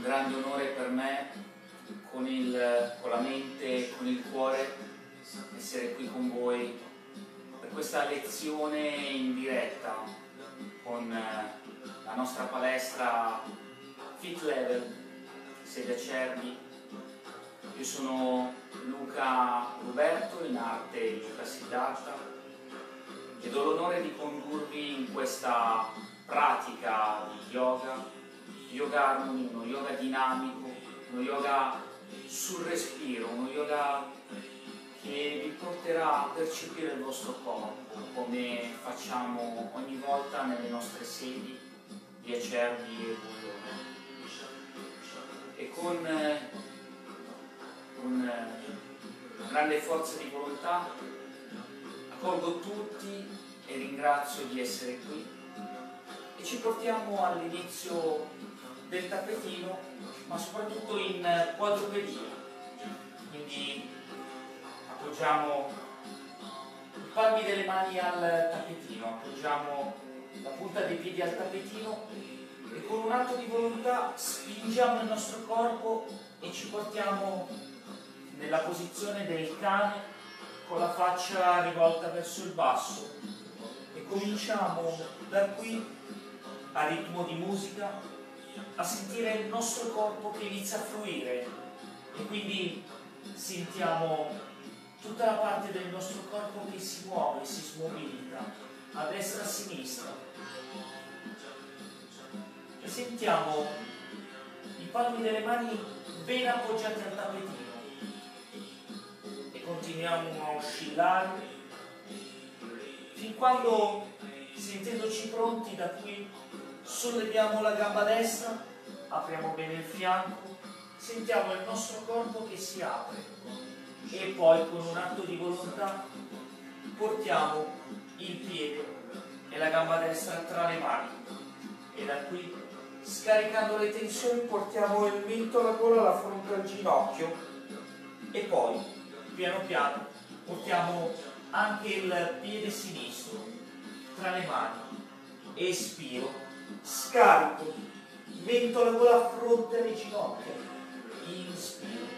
grande onore per me, con la mente e con il cuore, essere qui con voi per questa lezione in diretta con la nostra palestra Fit Level, sede Acerbi. Io sono Luca Roberto, in arte Luca Siddhartha, ed ho l'onore di condurvi in questa pratica di yoga harmony, uno yoga dinamico, uno yoga sul respiro, uno yoga che vi porterà a percepire il vostro corpo, come facciamo ogni volta nelle nostre sedi di Acerbi e Bullone. E con grande forza di volontà accolgo tutti e ringrazio di essere qui e ci portiamo all'inizio del tappetino, ma soprattutto in quadrupedia. Quindi appoggiamo i palmi delle mani al tappetino, appoggiamo la punta dei piedi al tappetino e con un atto di volontà spingiamo il nostro corpo e ci portiamo nella posizione del cane con la faccia rivolta verso il basso e cominciamo da qui, a ritmo di musica, a sentire il nostro corpo che inizia a fluire e quindi sentiamo tutta la parte del nostro corpo che si muove, si smobilita a destra e a sinistra e sentiamo i palmi delle mani ben appoggiati al tappetino e continuiamo a oscillare fin quando, sentendoci pronti, da qui solleviamo la gamba destra, apriamo bene il fianco, sentiamo il nostro corpo che si apre e poi con un atto di volontà portiamo il piede e la gamba destra tra le mani e da qui, scaricando le tensioni, portiamo il mento alla gola, la fronte al ginocchio e poi piano piano portiamo anche il piede sinistro tra le mani. Espiro, scarico, mento alla gola, fronte alle ginocchia, inspiro,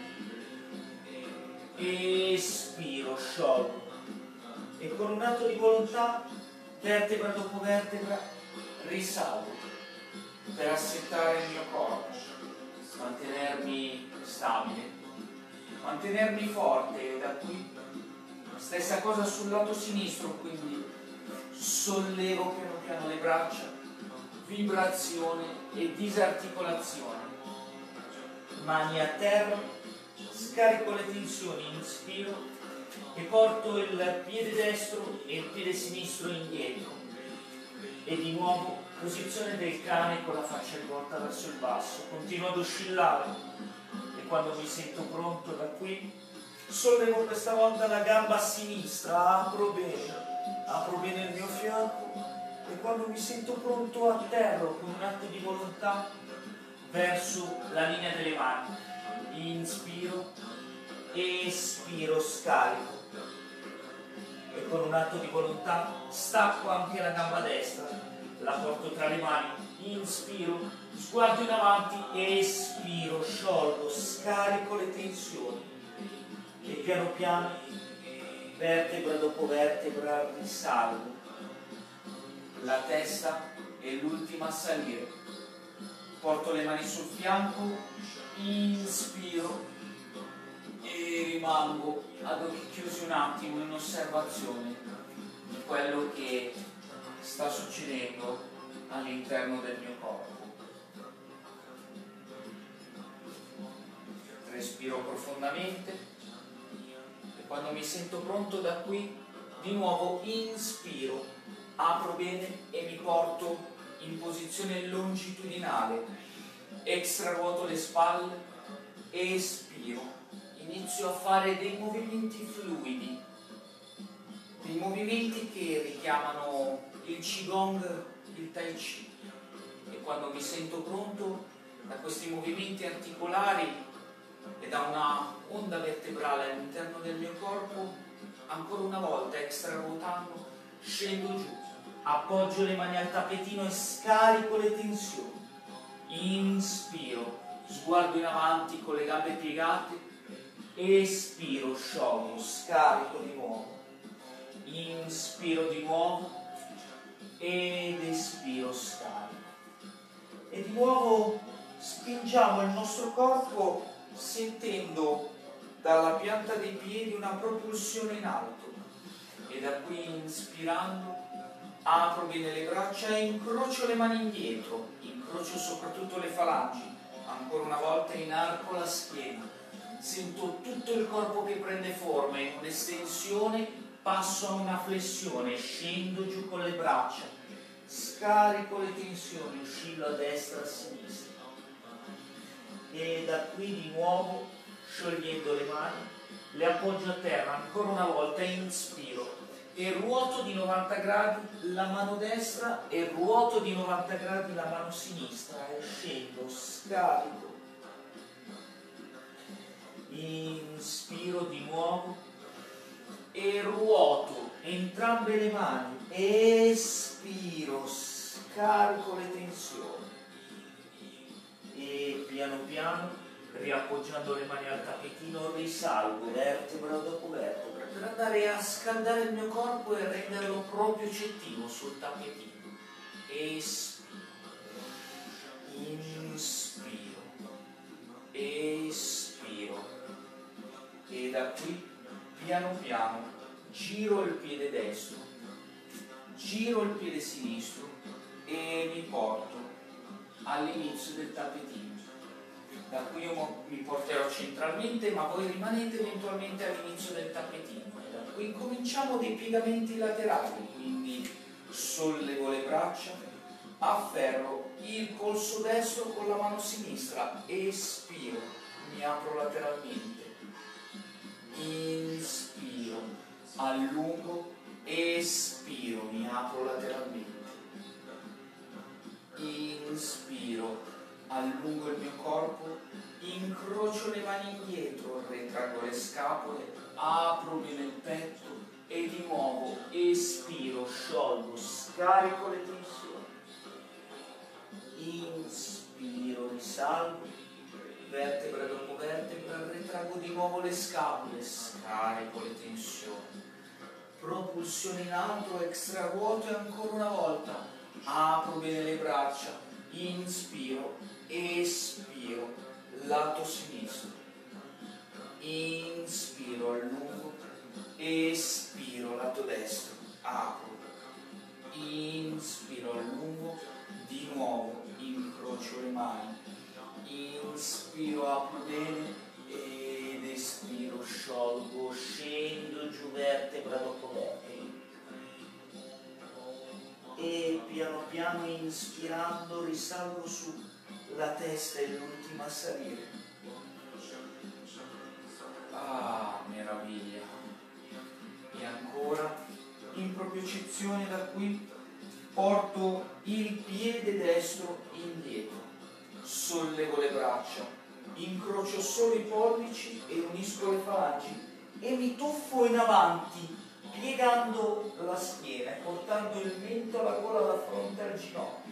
espiro, sciolgo e con un atto di volontà, vertebra dopo vertebra, risalgo per assettare il mio corpo, mantenermi stabile, mantenermi forte e da qui stessa cosa sul lato sinistro, quindi sollevo piano piano le braccia, vibrazione e disarticolazione, mani a terra, scarico le tensioni, inspiro e porto il piede destro e il piede sinistro indietro e di nuovo posizione del cane con la faccia rivolta verso il basso, continuo ad oscillare e quando mi sento pronto da qui sollevo questa volta la gamba sinistra, apro bene il mio fianco e quando mi sento pronto atterro con un atto di volontà verso la linea delle mani, inspiro, espiro, scarico e con un atto di volontà stacco anche la gamba destra, la porto tra le mani, inspiro, sguardo in avanti, espiro, sciolgo, scarico le tensioni e piano piano, vertebra dopo vertebra, risalgo. La testa è l'ultima a salire. Porto le mani sul fianco, inspiro e rimango ad occhi chiusi un attimo in osservazione di quello che sta succedendo all'interno del mio corpo. Respiro profondamente e quando mi sento pronto da qui, di nuovo inspiro, apro bene e mi porto in posizione longitudinale, extraruoto le spalle, espiro, inizio a fare dei movimenti fluidi, dei movimenti che richiamano il Qigong, il Tai Chi e quando mi sento pronto da questi movimenti articolari e da una onda vertebrale all'interno del mio corpo, ancora una volta extraruotando, scendo giù, appoggio le mani al tappetino e scarico le tensioni, inspiro, sguardo in avanti con le gambe piegate, espiro, sciolgo, scarico di nuovo, inspiro di nuovo ed espiro, scarico. E di nuovo spingiamo il nostro corpo sentendo dalla pianta dei piedi una propulsione in alto, e da qui inspirando apro bene le braccia e incrocio le mani indietro, incrocio soprattutto le falangi, ancora una volta inarco la schiena, sento tutto il corpo che prende forma, in un'estensione passo a una flessione, scendo giù con le braccia, scarico le tensioni, oscillo a destra e a sinistra, e da qui di nuovo, sciogliendo le mani, le appoggio a terra, ancora una volta inspiro e ruoto di 90 gradi la mano destra e ruoto di 90 gradi la mano sinistra e scendo, scarico, inspiro di nuovo e ruoto entrambe le mani, espiro, scarico le tensioni e piano piano, riappoggiando le mani al tappetino, risalgo vertebra dopo vertebra per andare a scaldare il mio corpo e renderlo proprio cettivo sul tappetino. Espiro, inspiro, espiro, e da qui piano piano giro il piede destro, giro il piede sinistro e mi porto all'inizio del tappetino. Da qui io mi porterò centralmente, ma voi rimanete eventualmente all'inizio del tappetino. E da qui cominciamo dei piegamenti laterali, quindi sollevo le braccia, afferro il polso destro con la mano sinistra, espiro, mi apro lateralmente, inspiro, allungo, espiro, mi apro lateralmente, inspiro, allungo il mio corpo, incrocio le mani indietro, retraggo le scapole, apro bene il petto e di nuovo espiro, sciolgo, scarico le tensioni, inspiro, risalgo, vertebra dopo vertebra, retraggo di nuovo le scapole, scarico le tensioni, propulsione in alto, extra ruoto e ancora una volta, apro bene le braccia, inspiro, espiro, lato sinistro, inspiro, allungo, espiro, lato destro, apro, inspiro, allungo, di nuovo, incrocio le mani, inspiro, apro bene ed espiro, sciolgo, scendo giù vertebra dopo vertebra. E piano piano inspirando risalgo su, la testa è l'ultima a salire. Ah, meraviglia. E ancora, in propiocezione da qui, porto il piede destro indietro, sollevo le braccia, incrocio solo i pollici e unisco le falangi e mi tuffo in avanti, piegando la schiena e portando il mento, la gola, la fronte al ginocchio.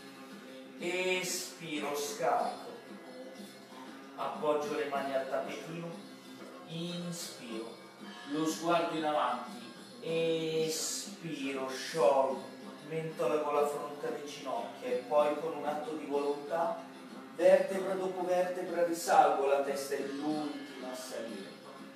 Espiro, scarico, appoggio le mani al tappetino, inspiro, lo sguardo in avanti, espiro, sciolgo, mento, la gola, fronte alle ginocchia e poi con un atto di volontà, vertebra dopo vertebra risalgo, la testa è l'ultima a salire.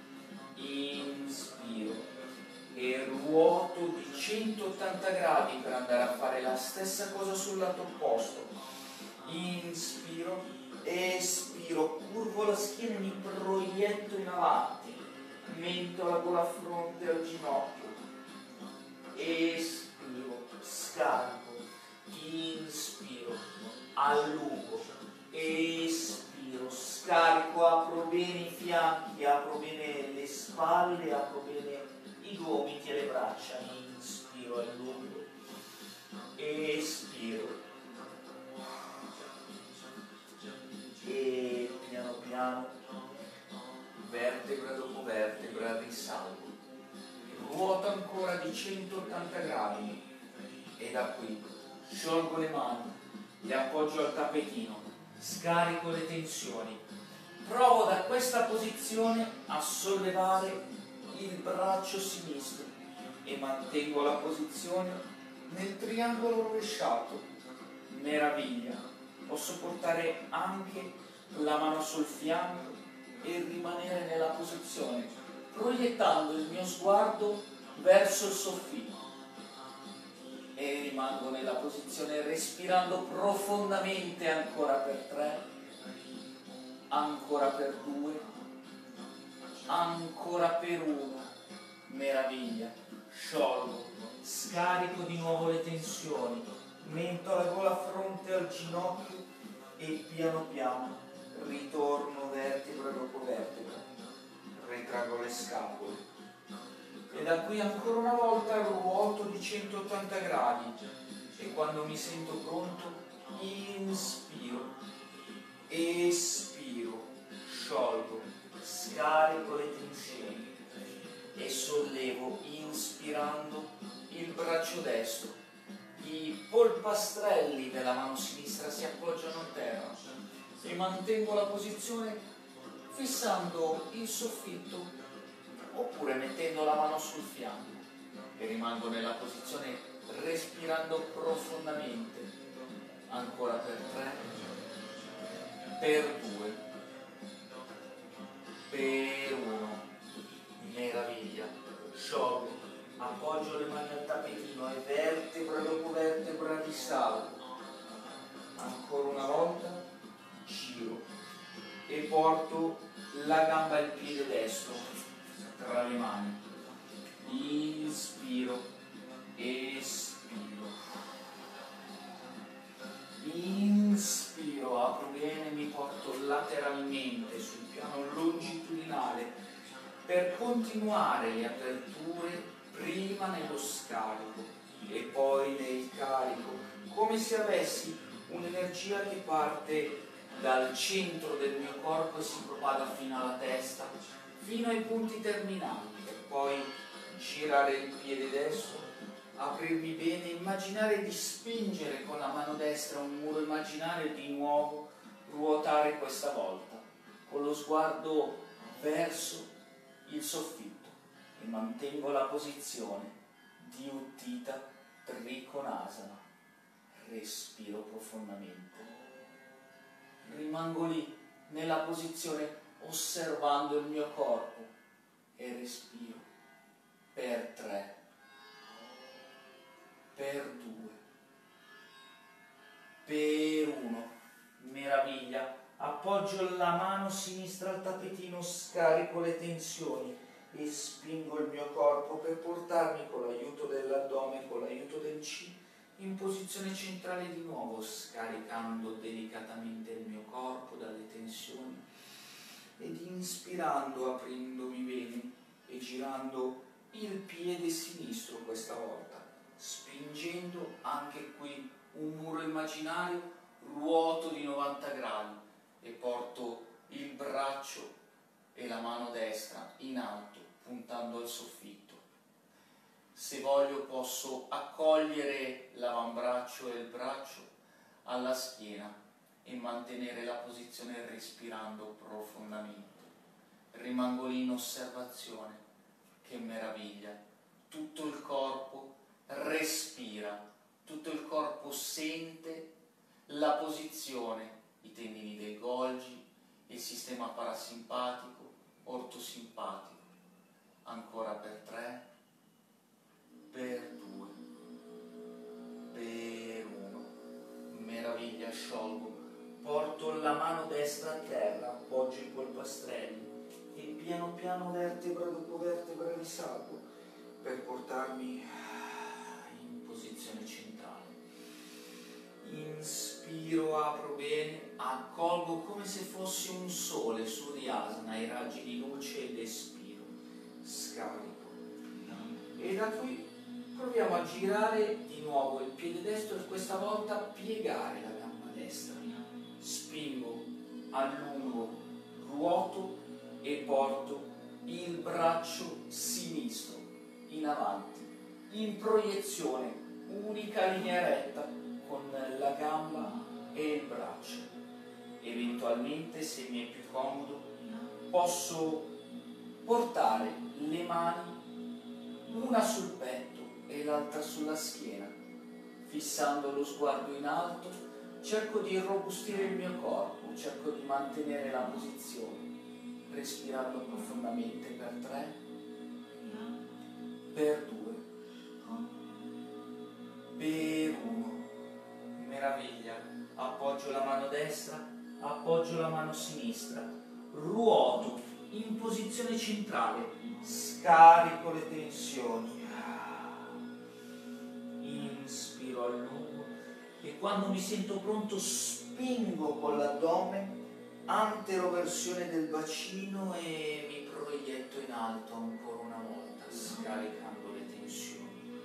Inspiro e ruoto di 180 gradi per andare a fare la stessa cosa sul lato opposto. Inspiro, espiro, curvo la schiena e mi proietto in avanti, mento, la gola, fronte al ginocchio, espiro, scarico, inspiro, allungo, espiro, scarico, apro bene i fianchi, apro bene le spalle, apro bene i gomiti e le braccia, inspiro, allungo, espiro e piano piano, vertebra dopo vertebra, risalgo, ruoto ancora di 180 gradi e da qui sciolgo le mani, le appoggio al tappetino, scarico le tensioni. Provo da questa posizione a sollevare il braccio sinistro e mantengo la posizione nel triangolo rovesciato. Meraviglia! Posso portare anche la mano sul fianco e rimanere nella posizione, proiettando il mio sguardo verso il soffitto. E rimango nella posizione respirando profondamente ancora per 3, ancora per 2, ancora per 1. Meraviglia! Sciolgo, scarico di nuovo le tensioni, mentolo la fronte al ginocchio e piano piano ritorno vertebra dopo vertebra, ritraggo le scapole e da qui ancora una volta ruoto di 180 gradi e quando mi sento pronto inspiro, espiro, sciolgo, scarico le tensioni e sollevo inspirando il braccio destro. I polpastrelli della mano sinistra si appoggiano a terra e mantengo la posizione fissando il soffitto oppure mettendo la mano sul fianco e rimango nella posizione respirando profondamente ancora per 3, per 2, per 1. Meraviglia! Sciolgo, appoggio le mani al tappetino e vertebra dopo vertebra risalgo. Ancora una volta giro e porto la gamba al piede destro tra le mani. Inspiro, espiro. Inspiro, apro bene, mi porto lateralmente sul piano longitudinale per continuare le aperture prima nello scarico e poi nel carico, come se avessi un'energia che parte dal centro del mio corpo e si propaga fino alla testa, fino ai punti terminali, per poi girare il piede destro, aprirmi bene, immaginare di spingere con la mano destra un muro immaginario e di nuovo ruotare questa volta, con lo sguardo verso il soffitto e mantengo la posizione di Utthita Trikonasana. Respiro profondamente. Rimango lì nella posizione osservando il mio corpo e respiro per 3, per 2, per 1. Meraviglia! Appoggio la mano sinistra al tappetino, scarico le tensioni e spingo il mio corpo per portarmi con l'aiuto dell'addome, con l'aiuto del C, in posizione centrale di nuovo, scaricando delicatamente il mio corpo dalle tensioni ed inspirando, aprendomi bene e girando il piede sinistro questa volta, spingendo anche qui un muro immaginario, ruoto di 90 gradi e porto il braccio e la mano destra in alto, puntando al soffitto. Se voglio posso accogliere l'avambraccio e il braccio alla schiena e mantenere la posizione respirando profondamente. Rimango lì in osservazione. Che meraviglia! Tutto il corpo respira, tutto il corpo sente la posizione, i tendini del Golgi, il sistema parasimpatico, ortosimpatico. Ancora per 3, per 2, per 1. Meraviglia, sciolgo. Porto la mano destra a terra, appoggio i polpastrelli e piano piano vertebra dopo vertebra risalgo per portarmi in posizione centrale. Inspiro, apro bene, accolgo come se fossi un sole Suryasana, i raggi di luce ed espiro, scarico. E da qui proviamo a girare di nuovo il piede destro e questa volta piegare la gamba destra. Spingo, allungo, ruoto e porto il braccio sinistro in avanti, in proiezione, unica linea retta con la gamba e il braccio. eventualmente, se mi è più comodo, posso portare le mani una sul petto e l'altra sulla schiena, fissando lo sguardo in alto. Cerco di irrobustire il mio corpo, cerco di mantenere la posizione, respirando profondamente per 3, per 2, per 1. Meraviglia. Appoggio la mano destra, appoggio la mano sinistra, ruoto in posizione centrale, scarico le tensioni, inspiro a lungo e quando mi sento pronto spingo con l'addome, anteroversione del bacino e mi proietto in alto ancora una volta, scaricando le tensioni.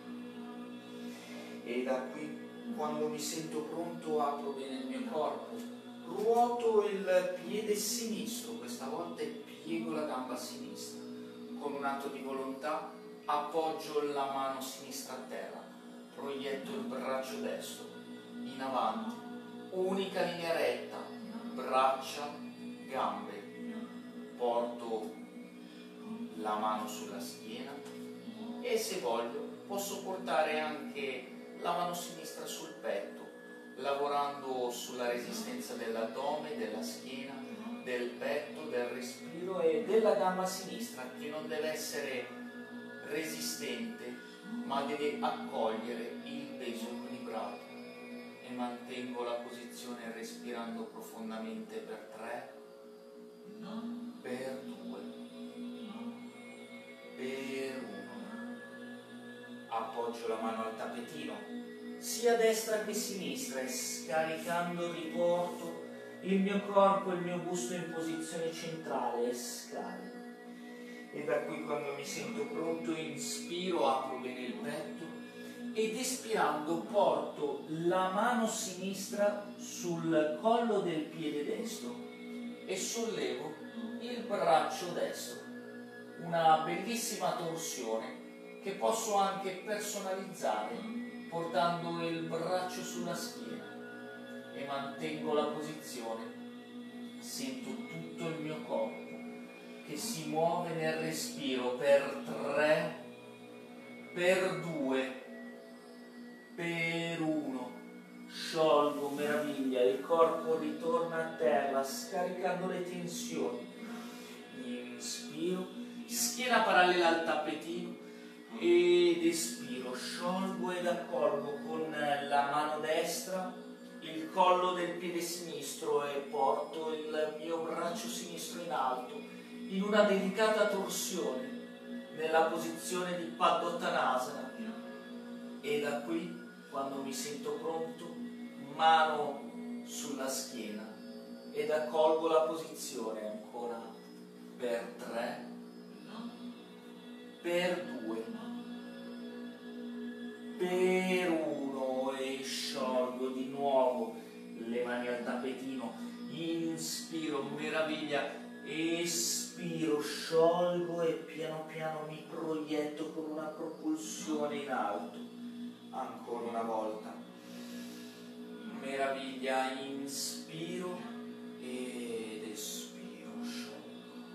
E da qui, quando mi sento pronto, apro bene il mio corpo, ruoto il piede sinistro, questa volta, e piego la gamba sinistra. Con un atto di volontà appoggio la mano sinistra a terra, proietto il braccio destro in avanti, unica linea retta, braccia, gambe, porto la mano sulla schiena e, se voglio, posso portare anche la mano sinistra sul petto, lavorando sulla resistenza dell'addome, della schiena, del petto, del respiro e della gamba sinistra, che non deve essere resistente, ma deve accogliere il peso equilibrato. E mantengo la posizione respirando profondamente per 3, per 2, per 1. Appoggio la mano al tappetino, sia destra che sinistra, e scaricando riporto il mio corpo e il mio busto in posizione centrale e scarico. E da qui, quando mi sento pronto, inspiro, apro bene il petto ed espirando porto la mano sinistra sul collo del piede destro e sollevo il braccio destro. Una bellissima torsione che posso anche personalizzare portando il braccio sulla schiena, e mantengo la posizione. Sento tutto il mio corpo che si muove nel respiro per 3, per 2, per 1. Sciolgo, meraviglia, il corpo ritorna a terra scaricando le tensioni. Inspiro, schiena parallela al tappetino, ed espiro, sciolgo ed accolgo con la mano destra il collo del piede sinistro e porto il mio braccio sinistro in alto in una delicata torsione nella posizione di Padottanasana. E da qui, quando mi sento pronto, mano sulla schiena ed accolgo la posizione ancora per 3, per 2, per 1, e sciolgo di nuovo le mani al tappetino. Inspiro, meraviglia, espiro, sciolgo e piano piano mi proietto con una propulsione in alto. Ancora una volta, meraviglia, inspiro ed espiro, sciolgo.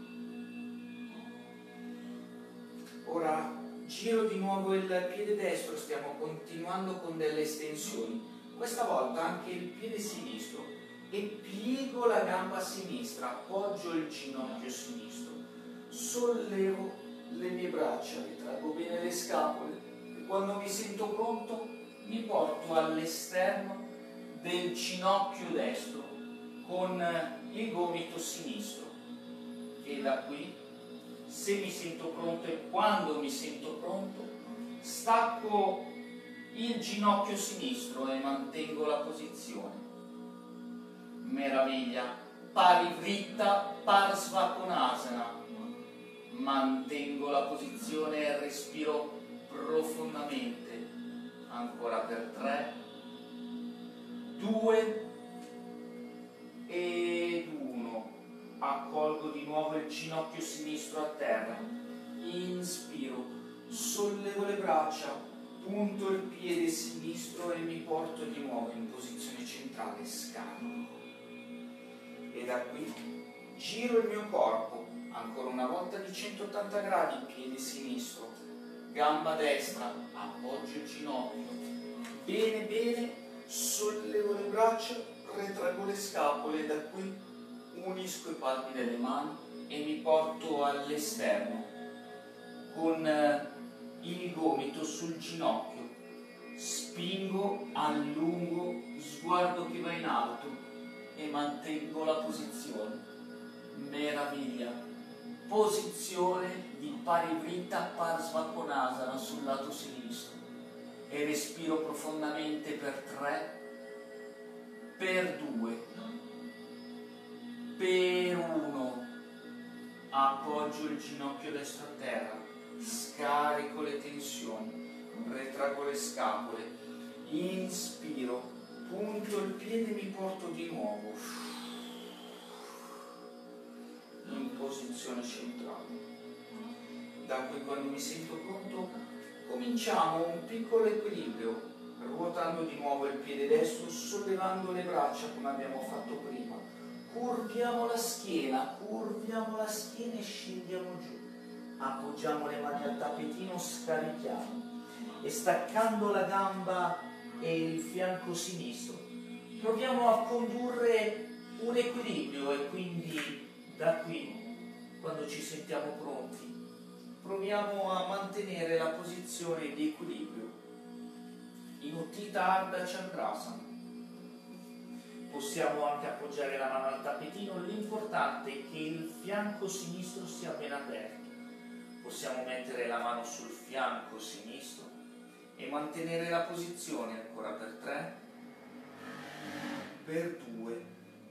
Ora giro di nuovo il piede destro, stiamo continuando con delle estensioni, questa volta anche il piede sinistro, e piego la gamba sinistra, appoggio il ginocchio sinistro, sollevo le mie braccia, ritraggo bene le scapole e quando mi sento pronto mi porto all'esterno del ginocchio destro con il gomito sinistro, e da qui, se mi sento pronto e quando mi sento pronto, stacco il ginocchio sinistro e mantengo la posizione. Meraviglia, Parivritta Parsvakonasana. Mantengo la posizione e respiro profondamente. Ancora per 3, 2 ed 1. Accolgo di nuovo il ginocchio sinistro a terra. Inspiro, sollevo le braccia, punto il piede sinistro e mi porto di nuovo in posizione centrale, scarico. E da qui giro il mio corpo ancora una volta di 180 gradi, piede sinistro, gamba destra, appoggio il ginocchio, bene bene, sollevo le braccia, retrago le scapole, da qui unisco i palmi delle mani e mi porto all'esterno con il gomito sul ginocchio, spingo, allungo, sguardo che va in alto e mantengo la posizione. Meraviglia, posizione di Parivrtta Parsvakonasana sul lato sinistro e respiro profondamente per 3, per 2, per 1, appoggio il ginocchio destro a terra, scarico le tensioni, retrago le scapole, inspiro, punto il piede e mi porto di nuovo in posizione centrale. Da qui, quando mi sento pronto, cominciamo un piccolo equilibrio, ruotando di nuovo il piede destro, sollevando le braccia come abbiamo fatto prima. Curviamo la schiena e scendiamo giù. Appoggiamo le mani al tappetino, scarichiamo e staccando la gamba e il fianco sinistro proviamo a condurre un equilibrio e quindi da qui, quando ci sentiamo pronti, proviamo a mantenere la posizione di equilibrio in Utthita Ardha Chandrasana. Possiamo anche appoggiare la mano al tappetino, l'importante è che il fianco sinistro sia ben aperto. Possiamo mettere la mano sul fianco sinistro e mantenere la posizione ancora per 3, per 2,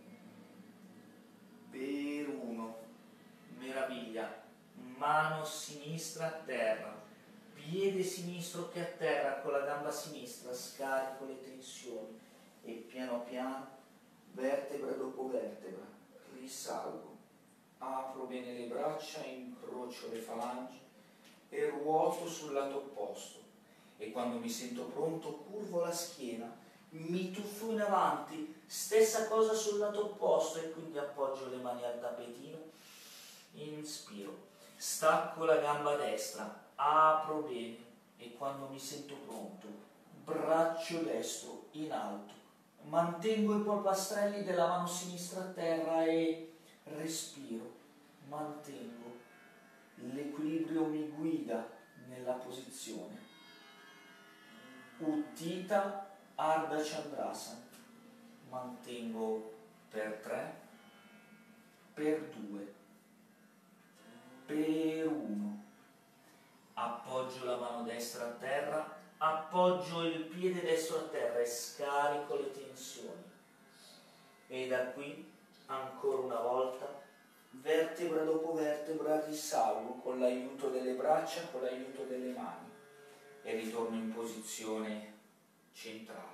per 1. Meraviglia. Mano sinistra a terra, piede sinistro che a terra con la gamba sinistra, scarico le tensioni e piano piano, vertebra dopo vertebra, risalgo. Apro bene le braccia, incrocio le falangi e ruoto sul lato opposto. E quando mi sento pronto, curvo la schiena, mi tuffo in avanti, stessa cosa sul lato opposto e quindi appoggio le mani al tappetino, inspiro, stacco la gamba destra, apro bene e quando mi sento pronto, braccio destro in alto, mantengo i polpastrelli della mano sinistra a terra e respiro, mantengo, l'equilibrio mi guida nella posizione. Utthita Ardha Chandrasana, mantengo per 3, per 2, per 1, appoggio la mano destra a terra, appoggio il piede destro a terra e scarico le tensioni. E da qui, ancora una volta, vertebra dopo vertebra risalgo con l'aiuto delle braccia, con l'aiuto delle mani e ritorno in posizione centrale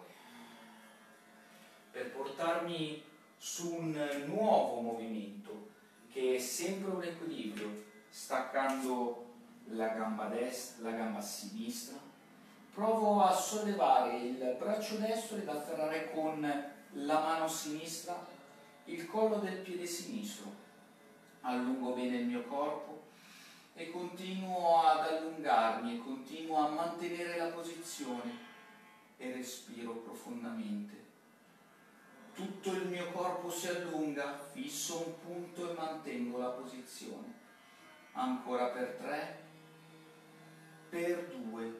per portarmi su un nuovo movimento che è sempre un equilibrio, staccando la gamba destra, la gamba sinistra, provo a sollevare il braccio destro ed afferrare con la mano sinistra il collo del piede sinistro, allungo bene il mio corpo e continuo ad allungarmi e continuo a mantenere la posizione e respiro profondamente. Tutto il mio corpo si allunga, fisso un punto e mantengo la posizione. Ancora per 3, per 2,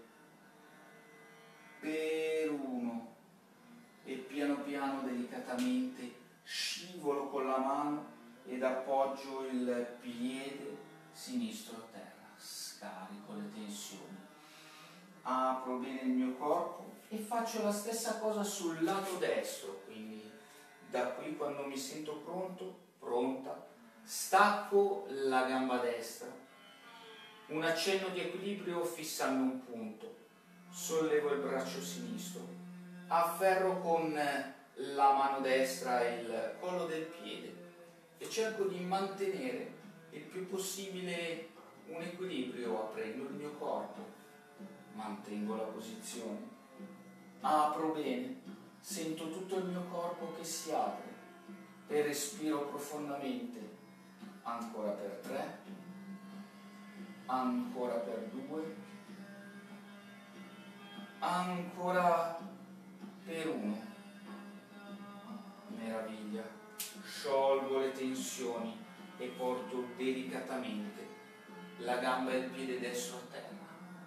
per 1 e piano piano, delicatamente, scivolo con la mano ed appoggio il piede sinistro a terra, scarico le tensioni, apro bene il mio corpo e faccio la stessa cosa sul lato destro, quindi da qui, quando mi sento pronto, pronta, stacco la gamba destra, un accenno di equilibrio fissando un punto, sollevo il braccio sinistro, afferro con la mano destra il collo del piede e cerco di mantenere il più possibile un equilibrio, aprendo il mio corpo, mantengo la posizione, apro bene, sento tutto il mio corpo che si apre e respiro profondamente, ancora per 3, ancora per 2, ancora per 1. Meraviglia. Sciolgo le tensioni e porto delicatamente la gamba e il piede destro a terra.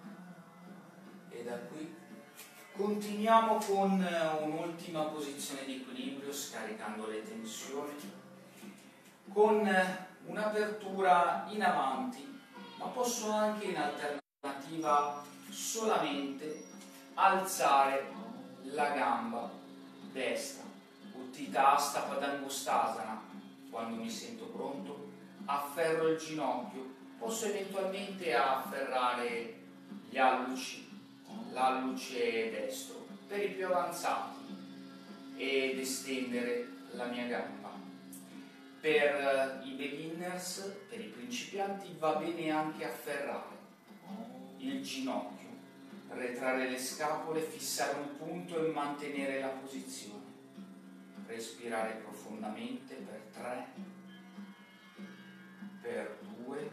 E da qui continuiamo con un'ultima posizione di equilibrio, scaricando le tensioni, con un'apertura in avanti, ma posso anche in alternativa solamente alzare la gamba destra. Uttita Hasta Padangusthasana. Quando mi sento pronto, afferro il ginocchio, posso eventualmente afferrare gli alluci, l'alluce destro per i più avanzati ed estendere la mia gamba. Per i beginners, per i principianti, va bene anche afferrare il ginocchio, retrare le scapole, fissare un punto e mantenere la posizione. Respirare profondamente per 3, per 2,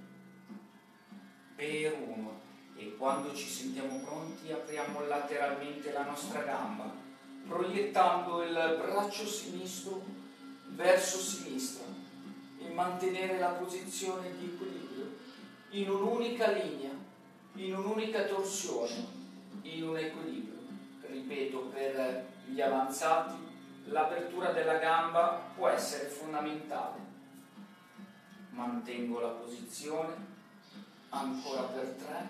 per 1 e quando ci sentiamo pronti apriamo lateralmente la nostra gamba, proiettando il braccio sinistro verso sinistra e mantenere la posizione di equilibrio in un'unica linea, in un'unica torsione, in un equilibrio. Ripeto, per gli avanzati l'apertura della gamba può essere fondamentale. Mantengo la posizione, ancora per 3,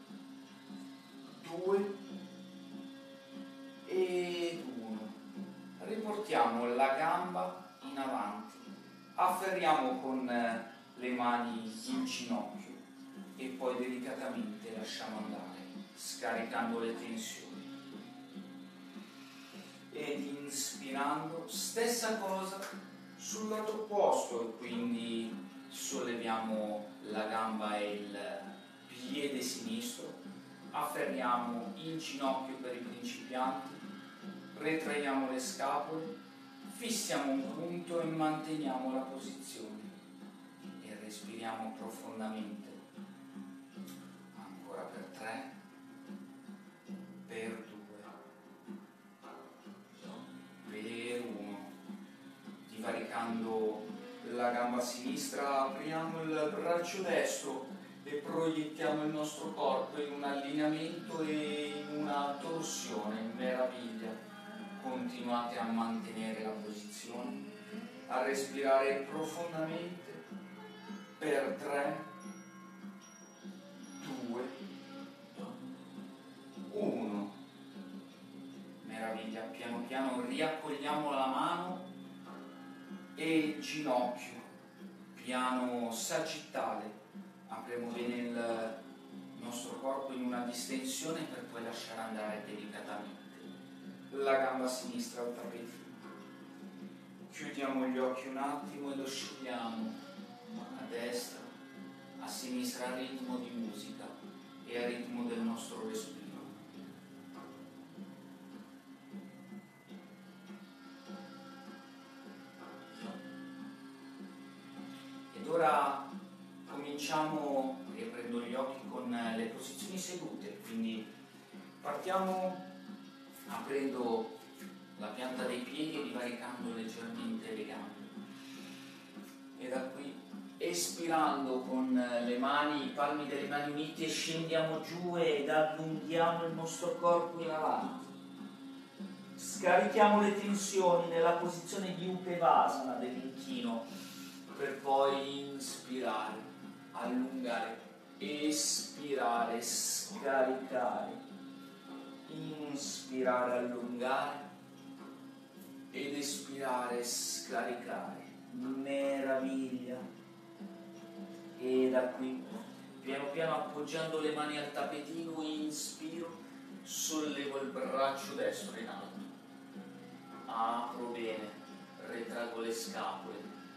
2 e 1. Riportiamo la gamba in avanti, afferriamo con le mani il ginocchio e poi delicatamente lasciamo andare, scaricando le tensioni. Ed inspirando, stessa cosa sul lato opposto, e quindi solleviamo la gamba e il piede sinistro, afferriamo il ginocchio per i principianti, retraiamo le scapole, fissiamo un punto e manteniamo la posizione e respiriamo profondamente, ancora per 3, per 2, per 1. Divaricando la gamba sinistra, apriamo il braccio destro e proiettiamo il nostro corpo in un allineamento e in una torsione. Meraviglia. Continuate a mantenere la posizione, a respirare profondamente per 3, 2, 1. Meraviglia. Piano piano riaccogliamo la mano e il ginocchio, piano sagittale. Apriamo bene il nostro corpo in una distensione per poi lasciare andare delicatamente la gamba sinistra al tappeto. Chiudiamo gli occhi un attimo e lo sciogliamo a destra, a sinistra, al ritmo di musica e al ritmo del nostro respiro. Ed ora cominciamo, riaprendo gli occhi, con le posizioni sedute, quindi partiamo aprendo la pianta dei piedi e divaricando leggermente le gambe. E da qui, espirando con le mani, i palmi delle mani unite, scendiamo giù ed allunghiamo il nostro corpo in avanti. Scarichiamo le tensioni nella posizione di Utevasana dell'inchino, per poi inspirare, allungare, espirare, scaricare, inspirare, allungare ed espirare, scaricare. Meraviglia. E da qui, piano piano appoggiando le mani al tappetino, inspiro, sollevo il braccio destro in alto, apro bene, retrago le scapole,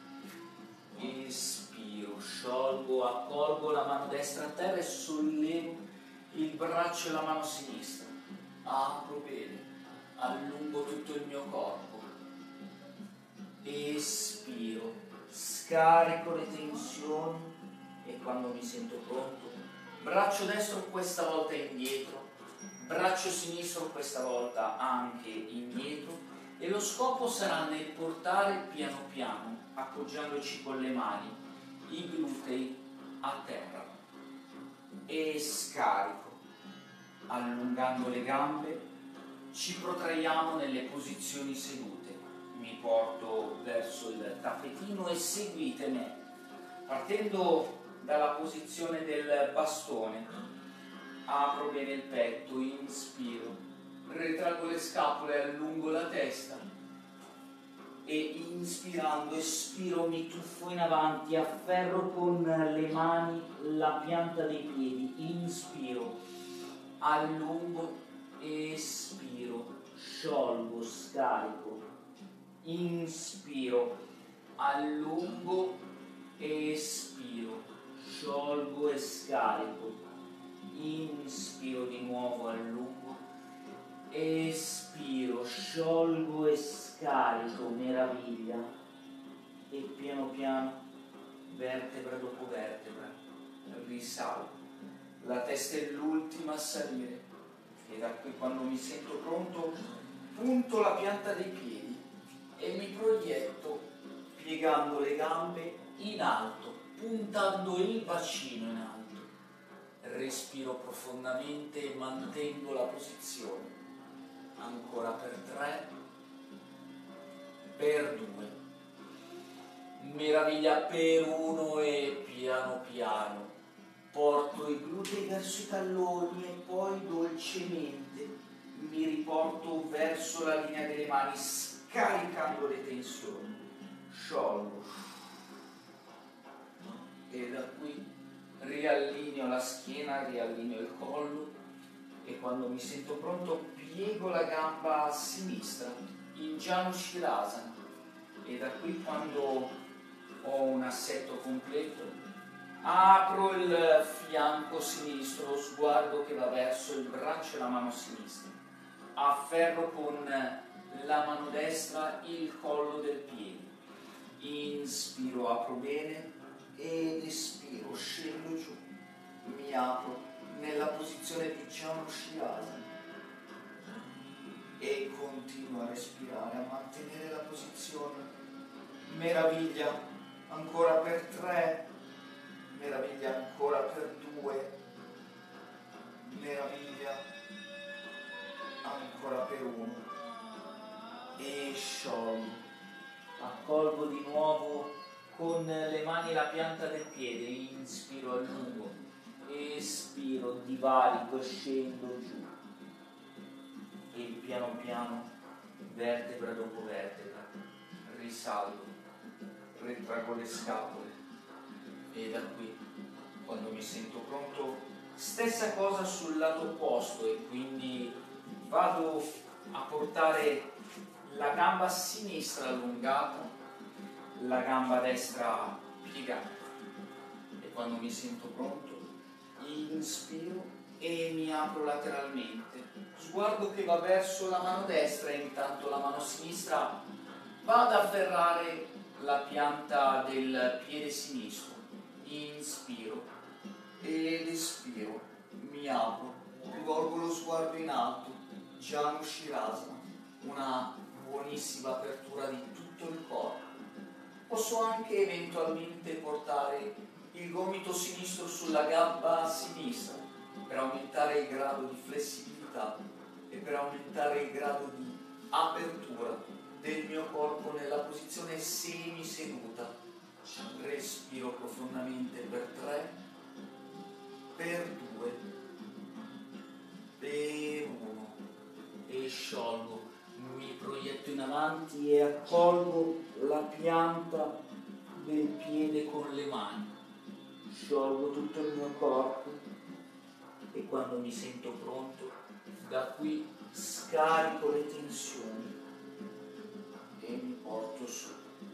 espiro, sciolgo, accolgo la mano destra a terra e sollevo il braccio e la mano sinistra, apro bene, allungo tutto il mio corpo, espiro, scarico le tensioni e quando mi sento pronto, braccio destro questa volta indietro, braccio sinistro questa volta anche indietro e lo scopo sarà nel portare piano piano, appoggiandoci con le mani, i glutei a terra e scarico, allungando le gambe, ci protraiamo nelle posizioni sedute, mi porto verso il tappetino e seguite me, partendo dalla posizione del bastone, apro bene il petto, inspiro, ritraggo le scapole, allungo la testa e inspirando, espiro, mi tuffo in avanti, afferro con le mani la pianta dei piedi, inspiro, allungo, espiro, sciolgo, scarico, inspiro, allungo, espiro, sciolgo e scarico, inspiro di nuovo, allungo, espiro, sciolgo e scarico, meraviglia, e piano piano, vertebra dopo vertebra, risalgo, la testa è l'ultima a salire e da qui quando mi sento pronto punto la pianta dei piedi e mi proietto piegando le gambe in alto, puntando il bacino in alto, respiro profondamente e mantengo la posizione. Ancora per 3, per 2, meraviglia, per 1 e piano piano porto i glutei verso i talloni e poi dolcemente mi riporto verso la linea delle mani scaricando le tensioni, sciolgo e da qui riallineo la schiena, riallineo il collo e quando mi sento pronto piego la gamba a sinistra in Janu Shirasana e da qui quando ho un assetto completo apro il fianco sinistro, sguardo che va verso il braccio e la mano sinistra, afferro con la mano destra il collo del piede, inspiro, apro bene ed espiro, scendo giù, mi apro nella posizione di Janu Shirasana e continuo a respirare, a mantenere la posizione, meraviglia, ancora per 3, meraviglia, ancora per 2, meraviglia, ancora per 1 e sciolgo, accolgo di nuovo con le mani la pianta del piede, inspiro, allungo, espiro, divarico, scendo giù e piano piano, vertebra dopo vertebra, risalgo, ritraggo le scapole e da qui, quando mi sento pronto, stessa cosa sul lato opposto e quindi vado a portare la gamba sinistra allungata, la gamba destra piegata e quando mi sento pronto inspiro e mi apro lateralmente, sguardo che va verso la mano destra e intanto la mano sinistra va ad afferrare la pianta del piede sinistro, inspiro ed espiro, mi apro, rivolgo lo sguardo in alto, Janu Shirasana, una buonissima apertura di tutto il corpo. Posso anche eventualmente portare il gomito sinistro sulla gamba sinistra per aumentare il grado di flessibilità e per aumentare il grado di apertura del mio corpo nella posizione semiseduta. Respiro profondamente per 3, per 2, per 1 e sciolgo. Mi proietto in avanti e accolgo la pianta del piede con le mani. Sciolgo tutto il mio corpo e quando mi sento pronto, da qui scarico le tensioni e mi porto su.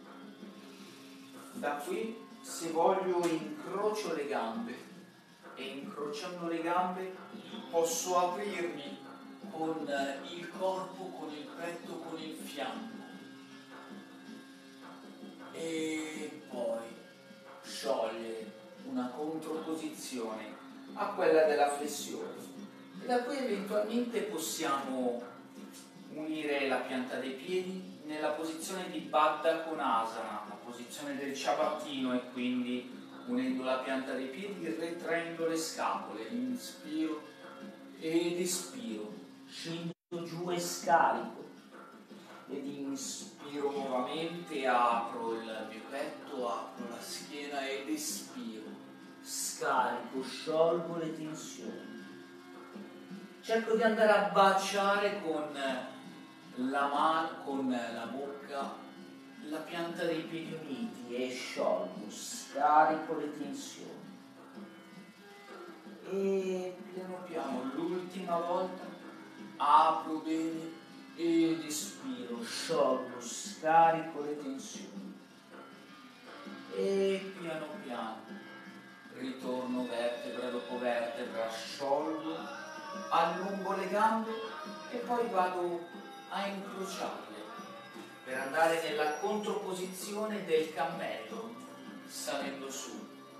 Da qui, se voglio, incrocio le gambe e incrociando le gambe posso aprirmi con il corpo, con il petto, con il fianco posizione a quella della flessione. E da qui eventualmente possiamo unire la pianta dei piedi nella posizione di Baddha Konasana, la posizione del ciabattino, e quindi unendo la pianta dei piedi ritraendo le scapole, inspiro ed espiro, scendo giù e scarico, ed inspiro nuovamente, apro il mio petto, apro la schiena ed espiro, scarico, sciolgo le tensioni. Cerco di andare a baciare con la mano, con la bocca, la pianta dei piedi uniti e sciolgo, scarico le tensioni. E piano piano, l'ultima volta, apro bene ed espiro, sciolgo, scarico le tensioni. E piano piano, ritorno vertebra dopo vertebra, sciolgo, allungo le gambe e poi vado a incrociarle per andare nella controposizione del cammello, salendo su.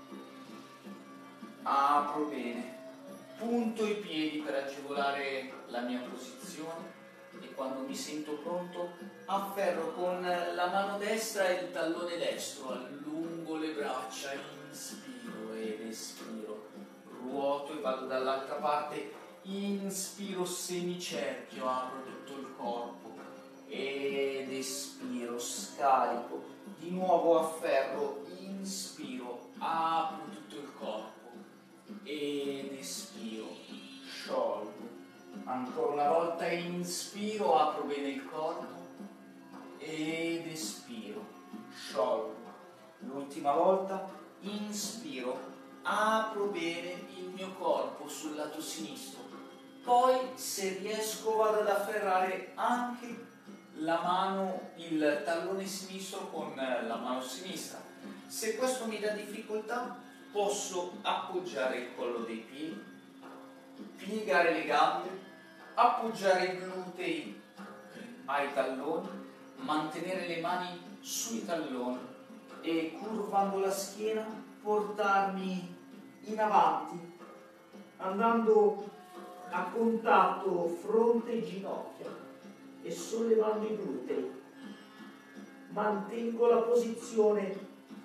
Apro bene, punto i piedi per agevolare la mia posizione e quando mi sento pronto afferro con la mano destra il tallone destro, allungo le braccia, inspiro ed espiro, ruoto e vado dall'altra parte, inspiro semicerchio, apro tutto il corpo ed espiro, scarico, di nuovo afferro, inspiro, apro tutto il corpo ed espiro, sciolgo, ancora una volta inspiro, apro bene il corpo ed espiro, sciolgo, l'ultima volta inspiro, apro bene il mio corpo sul lato sinistro, poi se riesco vado ad afferrare anche la mano, il tallone sinistro con la mano sinistra. Se questo mi dà difficoltà posso appoggiare il collo dei piedi, piegare le gambe, appoggiare i glutei ai talloni, mantenere le mani sui talloni e curvando la schiena portarmi in avanti, andando a contatto fronte e ginocchia e sollevando i glutei. Mantengo la posizione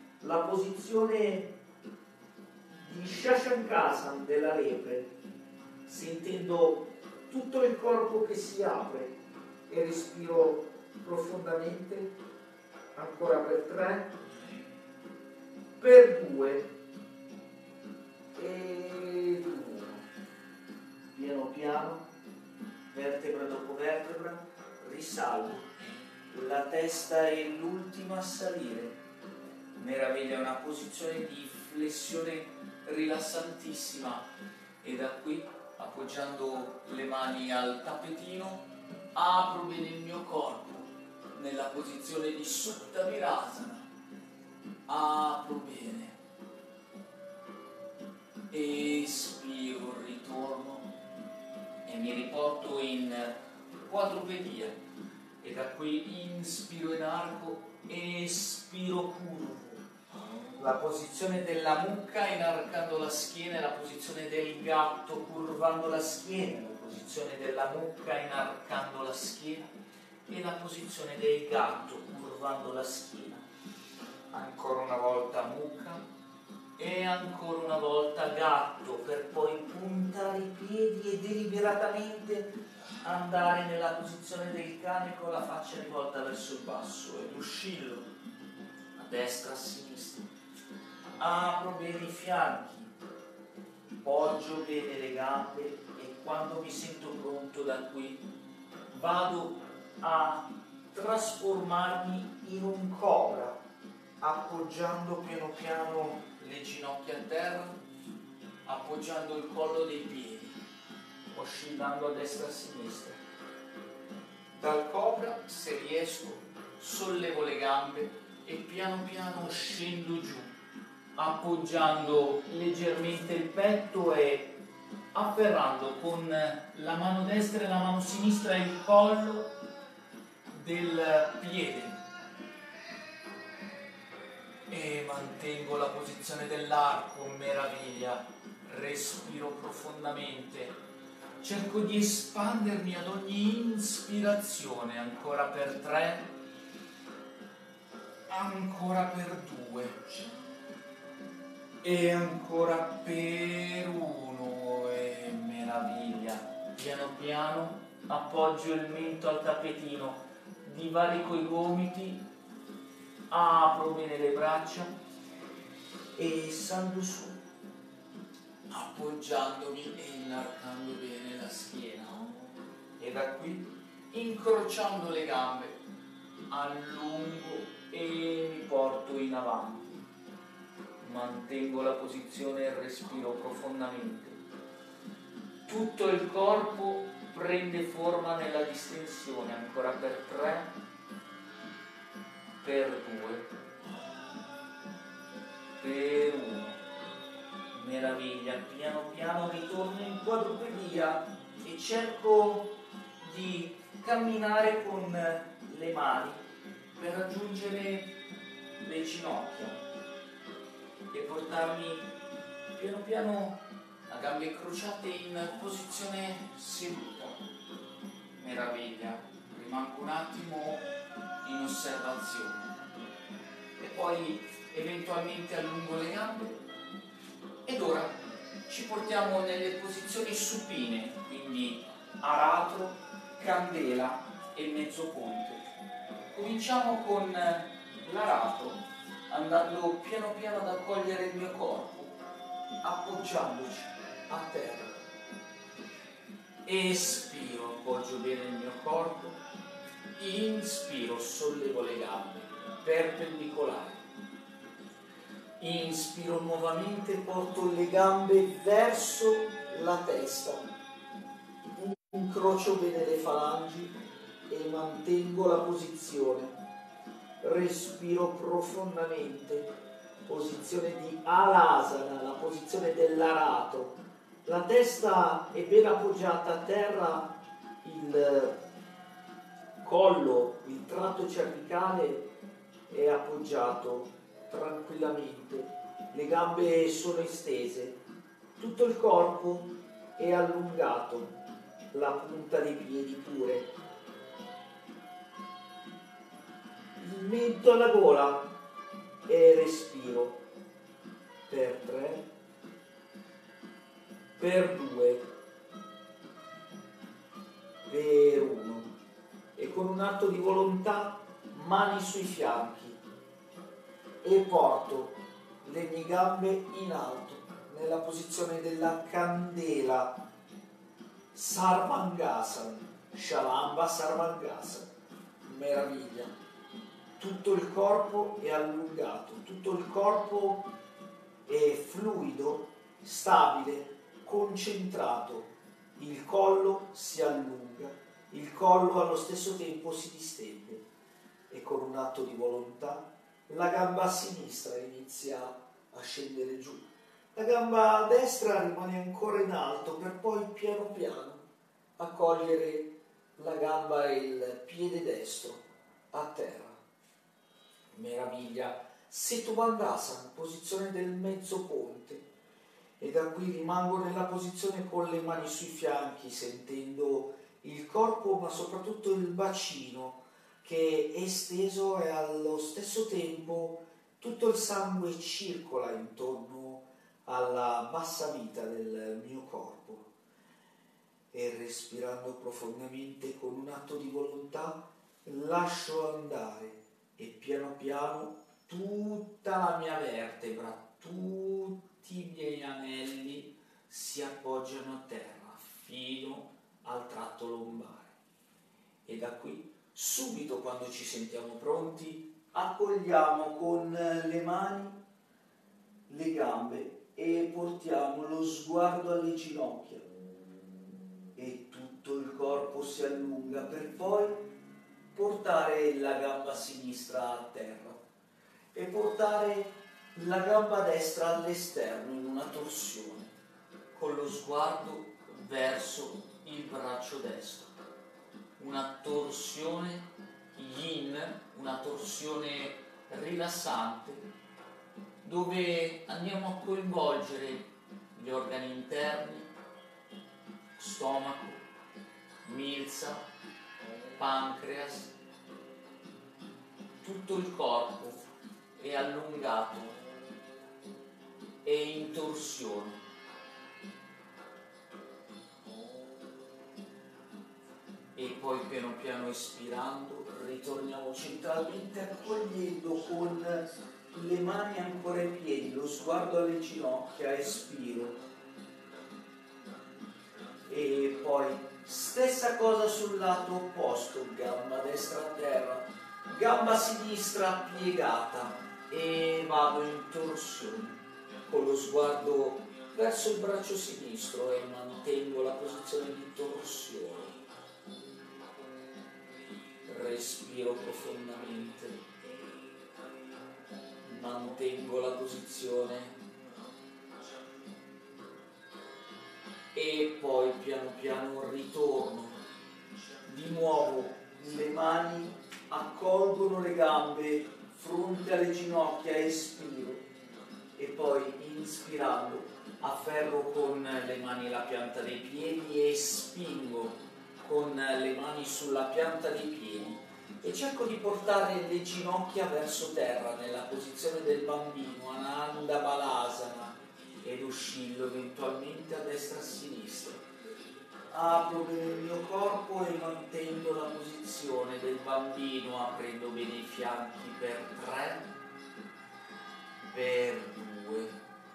di Shashankasan della lepre, sentendo tutto il corpo che si apre, e respiro profondamente, ancora per 3, per 2 e 1. Piano piano, vertebra dopo vertebra, risalgo, la testa è l'ultima a salire. Meraviglia, è una posizione di flessione rilassantissima, e da qui, appoggiando le mani al tappetino, apro bene il mio corpo nella posizione di Supta Virasana, apro bene, espiro, ritorno e mi riporto in quadrupedia, e da qui inspiro in arco, espiro curvo, la posizione della mucca inarcando la schiena, la posizione del gatto curvando la schiena, la posizione della mucca inarcando la schiena e la posizione del gatto curvando la schiena. Ancora una volta mucca e ancora una volta gatto, per poi puntare i piedi e deliberatamente andare nella posizione del cane con la faccia rivolta verso il basso, ed oscillo a destra, a sinistra, apro bene i fianchi, poggio bene le gambe e quando mi sento pronto da qui vado a trasformarmi in un cobra, appoggiando piano piano le ginocchia a terra, appoggiando il collo dei piedi, oscillando a destra e a sinistra. Dal cobra, se riesco, sollevo le gambe e piano piano scendo giù, appoggiando leggermente il petto e afferrando con la mano destra e la mano sinistra il collo del piede, e mantengo la posizione dell'arco. Meraviglia, respiro profondamente. Cerco di espandermi ad ogni ispirazione, ancora per 3, ancora per 2 e ancora per 1, e meraviglia. Piano piano appoggio il mento al tappetino, divarico i gomiti, apro bene le braccia e salgo su, appoggiandomi e inarcando bene la schiena, e da qui, incrociando le gambe, allungo e mi porto in avanti, mantengo la posizione e respiro profondamente. Tutto il corpo prende forma nella distensione, ancora per 3, per 2, per 1. Meraviglia, piano piano ritorno in quadrupedia e cerco di camminare con le mani per raggiungere le ginocchia e portarmi piano piano a gambe incrociate in posizione seduta. Meraviglia, rimango un attimo in osservazione e poi eventualmente allungo le gambe. Ed ora ci portiamo nelle posizioni supine, quindi aratro, candela e mezzo ponte. Cominciamo con l'aratro, andando piano piano ad accogliere il mio corpo, appoggiandoci a terra. Espiro, appoggio bene il mio corpo, inspiro, sollevo le gambe, perpendicolari. Inspiro nuovamente, porto le gambe verso la testa, incrocio bene le falangi e mantengo la posizione. Respiro profondamente, posizione di Alasana, la posizione dell'aratro. La testa è ben appoggiata a terra, il collo, il tratto cervicale è appoggiato tranquillamente, le gambe sono estese, tutto il corpo è allungato, la punta dei piedi pure. Il mento alla gola e respiro per 3, per 2, per 1 e con un atto di volontà mani sui fianchi e porto le mie gambe in alto nella posizione della candela, Sarvangasana, Shalamba Sarvangasana. Meraviglia, tutto il corpo è allungato, tutto il corpo è fluido, stabile, concentrato, il collo si allunga, il collo allo stesso tempo si distende e con un atto di volontà la gamba sinistra inizia a scendere giù, la gamba destra rimane ancora in alto per poi piano piano accogliere la gamba e il piede destro a terra. Meraviglia, Setu Bandhasana, posizione del mezzo ponte, e da qui rimango nella posizione con le mani sui fianchi, sentendo il corpo ma soprattutto il bacino che è esteso e allo stesso tempo tutto il sangue circola intorno alla bassa vita del mio corpo. E respirando profondamente con un atto di volontà lascio andare e piano piano tutta la mia vertebra, tutti i miei anelli si appoggiano a terra fino al tratto lombare. E da qui, subito quando ci sentiamo pronti, accogliamo con le mani le gambe e portiamo lo sguardo alle ginocchia e tutto il corpo si allunga per poi portare la gamba sinistra a terra e portare la gamba destra all'esterno in una torsione con lo sguardo verso il braccio destro. Una torsione yin, una torsione rilassante, dove andiamo a coinvolgere gli organi interni, stomaco, milza, pancreas, tutto il corpo è allungato e in torsione. E poi piano piano espirando ritorniamo centralmente, accogliendo con le mani ancora ai piedi, lo sguardo alle ginocchia, espiro. E poi stessa cosa sul lato opposto, gamba destra a terra, gamba sinistra piegata e vado in torsione con lo sguardo verso il braccio sinistro e mantengo la posizione di torsione. Respiro profondamente, mantengo la posizione e poi piano piano ritorno. Di nuovo le mani accolgono le gambe, fronte alle ginocchia, espiro e poi inspirando afferro con le mani la pianta dei piedi e spingo con le mani sulla pianta dei piedi e cerco di portare le ginocchia verso terra nella posizione del bambino, Ananda Balasana, ed oscillo eventualmente a destra e a sinistra. Apro bene il mio corpo e mantengo la posizione del bambino, aprendo bene i fianchi per 3, per 2,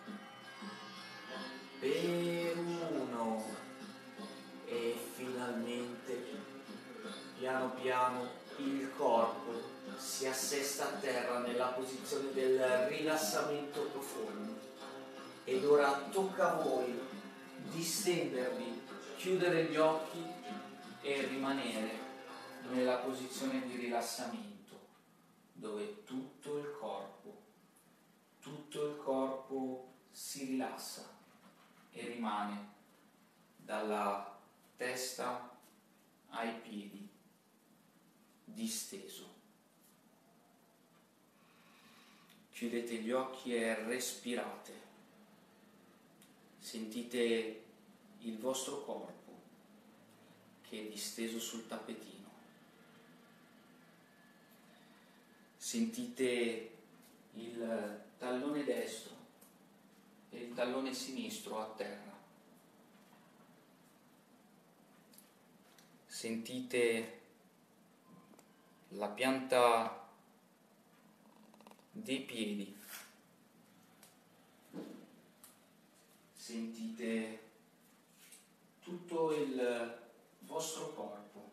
per 1 e finalmente piano piano il corpo si assesta a terra nella posizione del rilassamento profondo. Ed ora tocca a voi distendervi, chiudere gli occhi e rimanere nella posizione di rilassamento, dove tutto il corpo si rilassa e rimane dalla testa ai piedi disteso. Chiudete gli occhi e respirate. Sentite il vostro corpo che è disteso sul tappetino. Sentite il tallone destro e il tallone sinistro a terra. Sentite la pianta dei piedi. Sentite tutto il vostro corpo.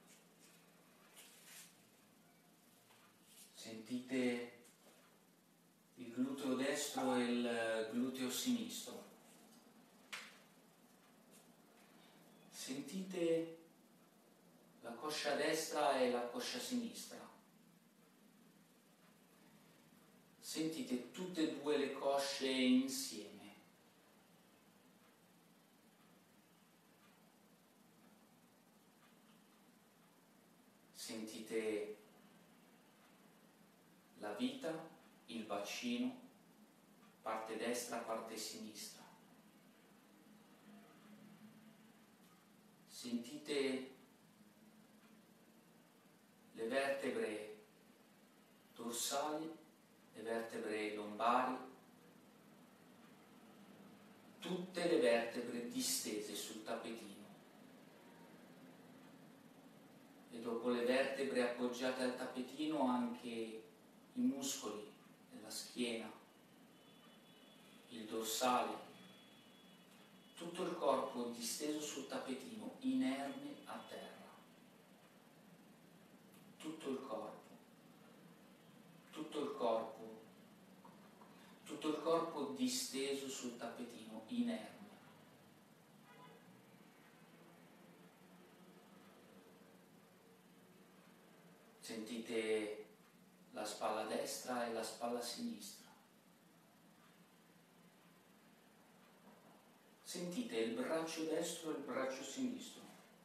Sentite il gluteo destro e il gluteo sinistro. Sentite la coscia destra e la coscia sinistra. Sentite tutte e due le cosce insieme. Sentite la vita, il bacino, parte destra, parte sinistra. Sentite le vertebre dorsali, le vertebre lombari, tutte le vertebre distese sul tappetino. E dopo le vertebre appoggiate al tappetino anche i muscoli della schiena, il dorsale, tutto il corpo disteso sul tappetino, inerme a terra. Tutto il corpo, tutto il corpo disteso sul tappetino, inerme. Sentite la spalla destra e la spalla sinistra. Sentite il braccio destro e il braccio sinistro.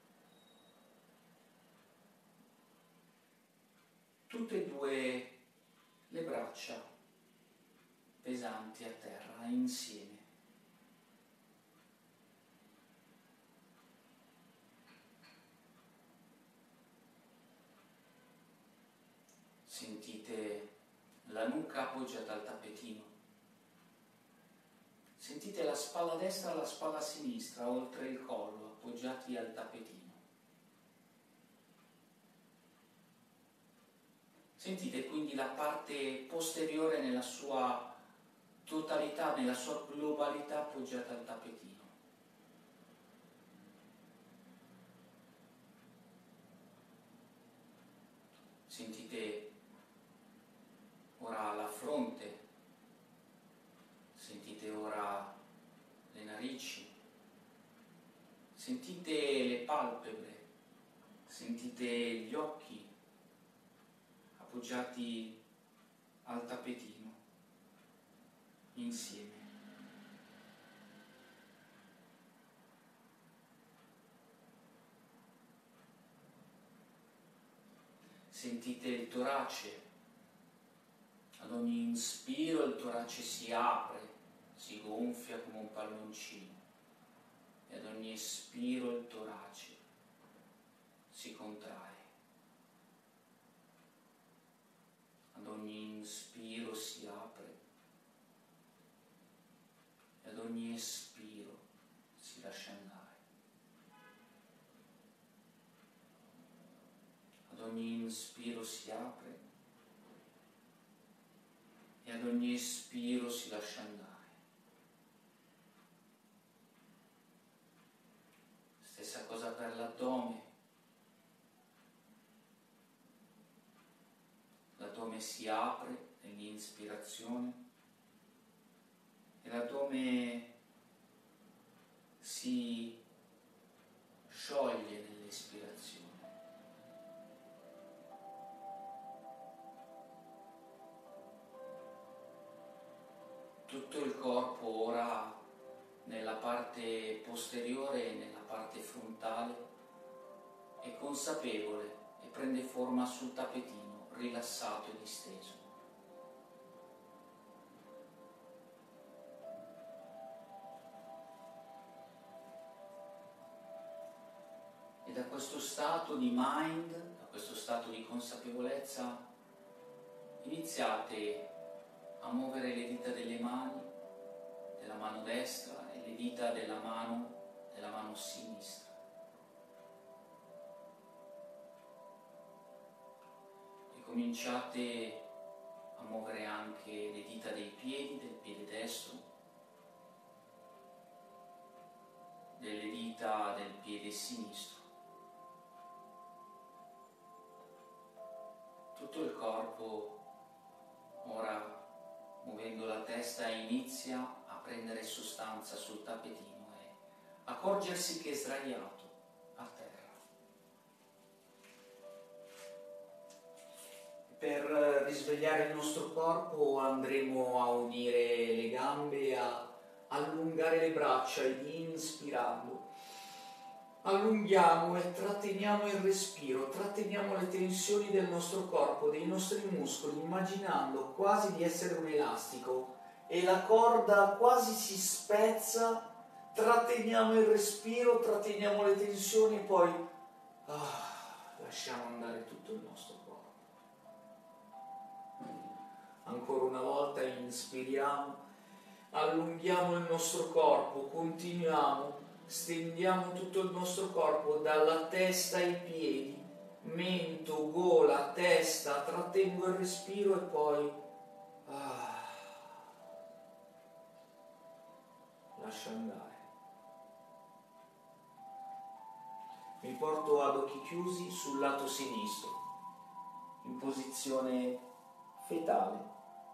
Tutte e due le braccia pesanti a terra insieme. Sentite la nuca appoggiata al tappetino. Sentite la spalla destra e la spalla sinistra oltre il collo, appoggiati al tappetino. Sentite quindi la parte posteriore nella sua totalità, nella sua globalità appoggiata al tappetino. Sentite ora la fronte, sentite ora le narici, sentite le palpebre, sentite gli occhi appoggiati al tappetino insieme. Sentite il torace. Ad ogni inspiro il torace si apre, si gonfia come un palloncino, e ad ogni espiro il torace si contrae. Ad ogni inspiro si apre e ad ogni espiro si lascia andare. Ad ogni inspiro si apre e ad ogni espiro si lascia andare. Stessa cosa per l'addome. L'addome si apre nell'inspirazione e l'addome si scioglie nell'espirazione. Tutto il corpo ora nella parte posteriore e nella parte frontale è consapevole e prende forma sul tappetino, rilassato e disteso. E da questo stato di mind, da questo stato di consapevolezza, iniziate a muovere le dita delle mani, della mano destra e le dita della mano sinistra. E cominciate a muovere anche le dita dei piedi, del piede destro, delle dita del piede sinistro. Tutto il corpo ora, muovendo la testa, inizia a prendere sostanza sul tappetino e accorgersi che è sdraiato a terra. Per risvegliare il nostro corpo andremo a unire le gambe, a allungare le braccia ed inspirando allunghiamo e tratteniamo il respiro, tratteniamo le tensioni del nostro corpo, dei nostri muscoli, immaginando quasi di essere un elastico e la corda quasi si spezza, tratteniamo il respiro, tratteniamo le tensioni e poi lasciamo andare tutto il nostro corpo. Ancora una volta inspiriamo, allunghiamo il nostro corpo, continuiamo. Stendiamo tutto il nostro corpo dalla testa ai piedi, mento, gola, testa, trattengo il respiro e poi lascio andare. Mi porto ad occhi chiusi sul lato sinistro, in posizione fetale.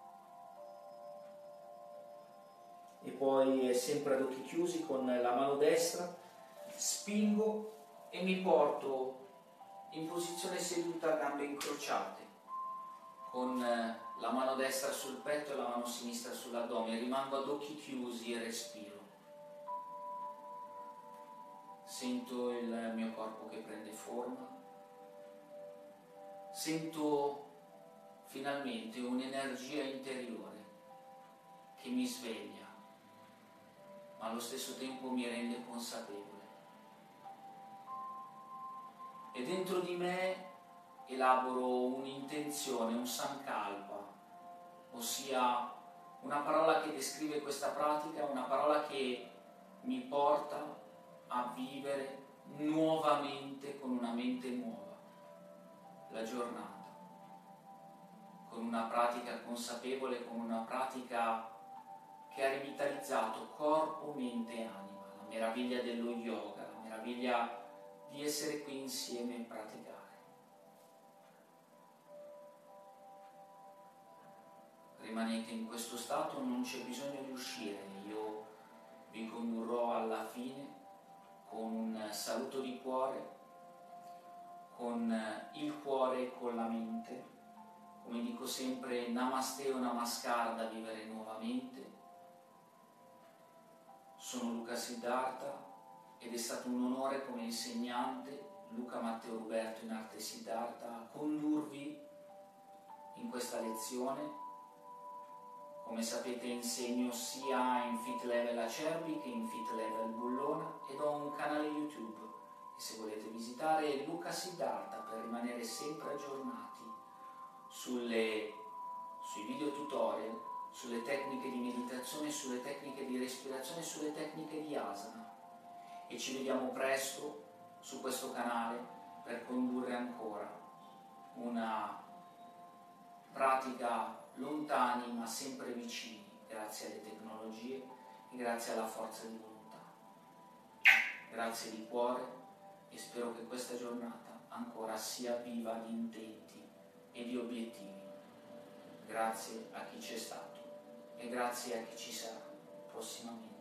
E poi sempre ad occhi chiusi con la mano destra spingo e mi porto in posizione seduta a gambe incrociate, con la mano destra sul petto e la mano sinistra sull'addome. Rimango ad occhi chiusi e respiro. Sento il mio corpo che prende forma, sento finalmente un'energia interiore che mi sveglia, ma allo stesso tempo mi rende consapevole. E dentro di me elaboro un'intenzione, un sankalpa, ossia una parola che descrive questa pratica, una parola che mi porta a vivere nuovamente con una mente nuova la giornata, con una pratica consapevole, con una pratica che ha rivitalizzato corpo, mente e anima, la meraviglia dello yoga, la meraviglia di essere qui insieme e praticare. Rimanete in questo stato, non c'è bisogno di uscire, io vi condurrò alla fine con un saluto di cuore, con il cuore e con la mente, come dico sempre, Namaste o Namaskar da vivere nuovamente. Sono Luca Siddhartha ed è stato un onore come insegnante Luca Matteo Ruberto in arte Siddhartha condurvi in questa lezione. Come sapete insegno sia in Fit Level Acerbi che in Fit Level Bullona ed ho un canale YouTube che se volete visitare è Luca Siddhartha per rimanere sempre aggiornati sui video tutorial, sulle tecniche di meditazione, sulle tecniche di respirazione, sulle tecniche di asana. E ci vediamo presto su questo canale per condurre ancora una pratica lontani ma sempre vicini, grazie alle tecnologie e grazie alla forza di volontà. Grazie di cuore e spero che questa giornata ancora sia viva di intenti e di obiettivi. Grazie a chi c'è stato e grazie a chi ci sarà prossimamente.